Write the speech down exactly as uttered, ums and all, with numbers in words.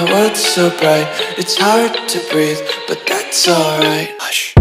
my world's so bright, it's hard to breathe, but that's alright. Hush.